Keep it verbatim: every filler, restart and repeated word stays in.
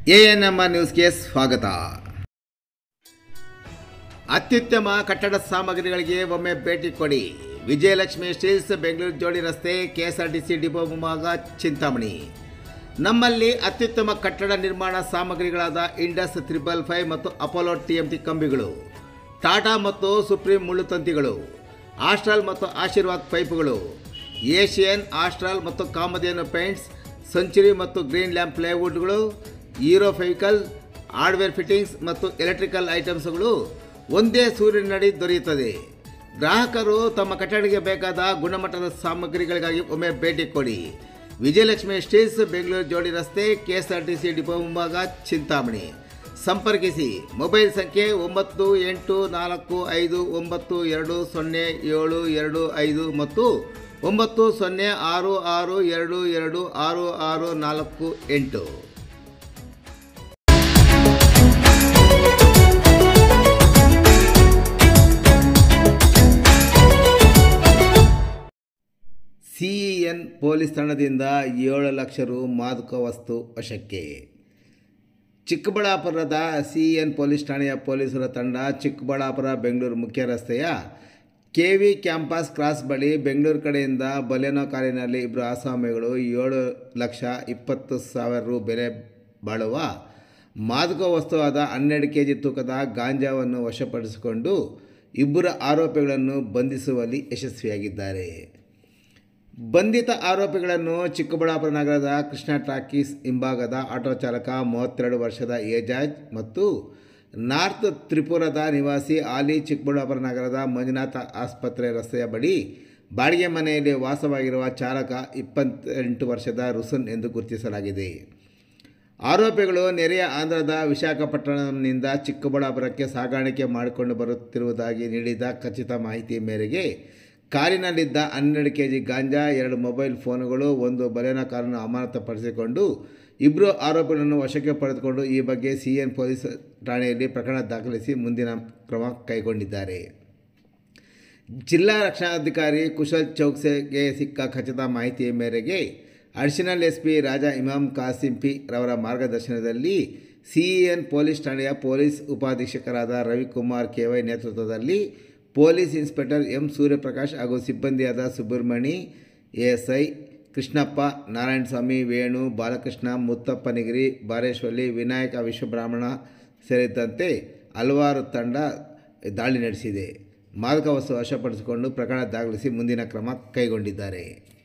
A N M R ನ್ಯೂಸ್ಗೆ ಸ್ವಾಗತ. ಅತ್ಯುತ್ತಮ ಕಟ್ಟಡ ಸಾಮಗ್ರಿಗಳಿಗೆ ಒಮ್ಮೆ ಭೇಟಿ ಕೊಡಿ. ವಿಜಯಲಕ್ಷ್ಮಿ ಸ್ಟೀಲ್ಸ್, ಬೆಂಗಳೂರು ಜೋಡಿ ರಸ್ತೆ, ಕೆಎಸ್ಆರ್ಟಿಸಿ ಡಿಪೋ ಮುಂಭಾಗ, ಚಿಂತಾಮಣಿ. ನಮ್ಮಲ್ಲಿ ಅತ್ಯುತ್ತಮ ಕಟ್ಟಡ ನಿರ್ಮಾಣ ಸಾಮಗ್ರಿಗಳಾದ ಇಂಡಸ್ ತ್ರಿಬಲ್ ಫೈವ್ ಮತ್ತು ಅಪೋಲೋ ಟಿಎಂಟಿ ಕಂಬಿಗಳು, ಟಾಟಾ ಮತ್ತು ಸುಪ್ರೀಂ ಮುಳ್ಳುತಂತಿಗಳು, ಆಸ್ಟ್ರಾಲ್ ಮತ್ತು ಆಶೀರ್ವಾದ್ ಪೈಪುಗಳು, ಏಷಿಯನ್, ಆಸ್ಟ್ರಾಲ್ ಮತ್ತು ಕಾಮಧೇನು ಪೇಂಟ್ಸ್, ಸೆಂಚುರಿ ಮತ್ತು ಗ್ರೀನ್ ಲ್ಯಾಂಪ್ ಪ್ಲೈವುಡ್ಗಳು, ಹೀರೋ ಫೆವಿಕಲ್, ಹಾರ್ಡ್ವೇರ್ ಫಿಟ್ಟಿಂಗ್ಸ್ ಮತ್ತು ಎಲೆಕ್ಟ್ರಿಕಲ್ ಐಟಮ್ಸ್ಗಳು ಒಂದೇ ಸೂರಿನಡಿ ದೊರೆಯುತ್ತದೆ. ಗ್ರಾಹಕರು ತಮ್ಮ ಕಟ್ಟಡಕ್ಕೆ ಬೇಕಾದ ಗುಣಮಟ್ಟದ ಸಾಮಗ್ರಿಗಳಿಗಾಗಿ ಒಮ್ಮೆ ಭೇಟಿ ಕೊಡಿ. ವಿಜಯಲಕ್ಷ್ಮಿ ಸ್ಟೀಲ್ಸ್, ಬೆಂಗಳೂರು ಜೋಡಿ ರಸ್ತೆ, ಕೆಎಸ್ಆರ್ಟಿಸಿ ಡಿಪೋ ಮುಂಭಾಗ, ಚಿಂತಾಮಣಿ. ಸಂಪರ್ಕಿಸಿ. ಮೊಬೈಲ್ ಸಂಖ್ಯೆ ಒಂಬತ್ತು ಎಂಟು ನಾಲ್ಕು ಐದು ಒಂಬತ್ತು ಎರಡು ಸೊನ್ನೆ ಏಳು ಎರಡು ಐದು ಮತ್ತು ಒಂಬತ್ತು ಸೊನ್ನೆ ಆರು ಆರು ಎರಡು ಎರಡು ಆರು ಆರು ನಾಲ್ಕು ಎಂಟು. ಸಿಇಎನ್ ಪೊಲೀಸ್ ತಂಡದಿಂದ ಏಳು ಲಕ್ಷ ರು ಮಾದಕ ವಸ್ತು ವಶಕ್ಕೆ. ಚಿಕ್ಕಬಳ್ಳಾಪುರದ ಸಿಇಎನ್ ಪೊಲೀಸ್ ಠಾಣೆಯ ಪೊಲೀಸರ ತಂಡ ಚಿಕ್ಕಬಳ್ಳಾಪುರ ಬೆಂಗಳೂರು ಮುಖ್ಯ ರಸ್ತೆಯ ಕೆವಿ ಕ್ಯಾಂಪಸ್ ಕ್ರಾಸ್ ಬಳಿ ಬೆಂಗಳೂರು ಕಡೆಯಿಂದ ಬಲೆನೋ ಕಾರಿನಲ್ಲಿ ಇಬ್ಬರು ಆಸಾಮಿಗಳು ಏಳು ಲಕ್ಷ ಇಪ್ಪತ್ತು ಸಾವಿರ ರು ಬೆಲೆ ಬಾಳುವ ಮಾದಕ ವಸ್ತುವಾದ ಹನ್ನೆರಡು ಕೆ ಜಿ ತೂಕದ ಗಾಂಜಾವನ್ನು ವಶಪಡಿಸಿಕೊಂಡು ಇಬ್ಬರು ಆರೋಪಿಗಳನ್ನು ಬಂಧಿಸುವಲ್ಲಿ ಯಶಸ್ವಿಯಾಗಿದ್ದಾರೆ. ಬಂಧಿತ ಆರೋಪಿಗಳನ್ನು ಚಿಕ್ಕಬಳ್ಳಾಪುರ ನಗರದ ಕೃಷ್ಣ ಟಾಕೀಸ್ ಹಿಂಭಾಗದ ಆಟೋ ಚಾಲಕ ಮೂವತ್ತೆರಡು ವರ್ಷದ ಏಜಾಜ್ ಮತ್ತು ನಾರ್ತ್ ತ್ರಿಪುರದ ನಿವಾಸಿ ಆಲಿ, ಚಿಕ್ಕಬಳ್ಳಾಪುರ ನಗರದ ಮಂಜುನಾಥ ಆಸ್ಪತ್ರೆ ರಸ್ತೆಯ ಬಳಿ ಬಾಡಿಗೆ ಮನೆಯಲ್ಲಿ ವಾಸವಾಗಿರುವ ಚಾಲಕ ಇಪ್ಪತ್ತೆಂಟು ವರ್ಷದ ರುಸನ್ ಎಂದು ಗುರುತಿಸಲಾಗಿದೆ. ಆರೋಪಿಗಳು ನೆರೆಯ ಆಂಧ್ರದ ವಿಶಾಖಪಟ್ಟಣಂನಿಂದ ಚಿಕ್ಕಬಳ್ಳಾಪುರಕ್ಕೆ ಸಾಗಾಣಿಕೆ ಮಾಡಿಕೊಂಡು ಬರುತ್ತಿರುವುದಾಗಿ ನೀಡಿದ ಖಚಿತ ಮಾಹಿತಿ ಮೇರೆಗೆ ಕಾರಿನಲ್ಲಿದ್ದ ಹನ್ನೆರಡು ಕೆ ಜಿ ಗಾಂಜಾ, ಎರಡು ಮೊಬೈಲ್ ಫೋನುಗಳು, ಒಂದು ಬಲೆನೋ ಕಾರನ್ನು ಅಮಾನತುಪಡಿಸಿಕೊಂಡು ಇಬ್ಬರು ಆರೋಪಿಗಳನ್ನು ವಶಕ್ಕೆ ಪಡೆದುಕೊಂಡು ಈ ಬಗ್ಗೆ ಸಿಇಎನ್ ಪೊಲೀಸ್ ಠಾಣೆಯಲ್ಲಿ ಪ್ರಕರಣ ದಾಖಲಿಸಿ ಮುಂದಿನ ಕ್ರಮ ಕೈಗೊಂಡಿದ್ದಾರೆ. ಜಿಲ್ಲಾ ರಕ್ಷಣಾಧಿಕಾರಿ ಕುಶಲ್ ಚೌಕ್ಸೆಗೆ ಸಿಕ್ಕ ಖಚಿತ ಮಾಹಿತಿಯ ಮೇರೆಗೆ additional S P Raja Imam Kasim P ರವರ ಮಾರ್ಗದರ್ಶನದಲ್ಲಿ ಸಿಇಎನ್ ಪೊಲೀಸ್ ಠಾಣೆಯ ಪೊಲೀಸ್ ಉಪಾಧೀಕ್ಷಕರಾದ ರವಿಕುಮಾರ್ ಕೆ ವೈ ನೇತೃತ್ವದಲ್ಲಿ ಪೊಲೀಸ್ ಇನ್ಸ್ಪೆಕ್ಟರ್ ಎಂ ಸೂರ್ಯಪ್ರಕಾಶ್ ಹಾಗೂ ಸಿಬ್ಬಂದಿಯಾದ ಸುಬ್ರಹ್ಮಣಿ, ಎಎಸ್ಐ ಕೃಷ್ಣಪ್ಪ, ನಾರಾಯಣಸ್ವಾಮಿ, ವೇಣು, ಬಾಲಕೃಷ್ಣ, ಮುತ್ತಪ್ಪನಿಗಿರಿ, ಬಾರೇಶ್ವರಿ, ವಿನಾಯಕ, ವಿಶ್ವಬ್ರಾಹ್ಮಣ ಸೇರಿದಂತೆ ಹಲವಾರು ತಂಡ ದಾಳಿ ನಡೆಸಿದೆ. ಮಾದಕ ವಸ್ತು ವಶಪಡಿಸಿಕೊಂಡು ಪ್ರಕರಣ ದಾಖಲಿಸಿ ಮುಂದಿನ ಕ್ರಮ ಕೈಗೊಂಡಿದ್ದಾರೆ.